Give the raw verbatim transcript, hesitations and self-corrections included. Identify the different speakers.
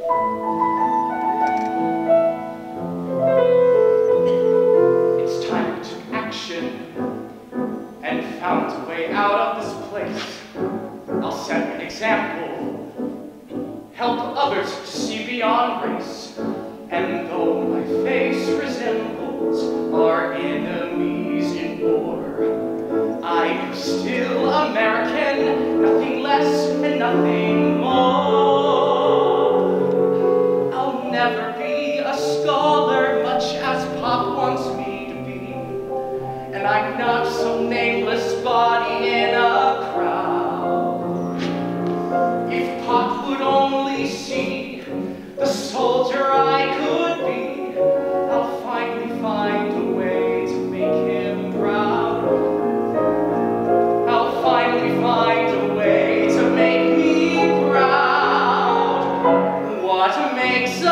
Speaker 1: It's time we took action and found a way out of this place. I'll set an example, help others to see beyond race. And though my face resembles our enemies in war, I am still American, nothing less and nothing more. I'll never be a scholar, much as Pop wants me to be, and I'm not some nameless body in a crowd. If Pop would only see the soldier I could be, I'll finally find a way to make him proud. I'll finally find a way to make me proud. What makes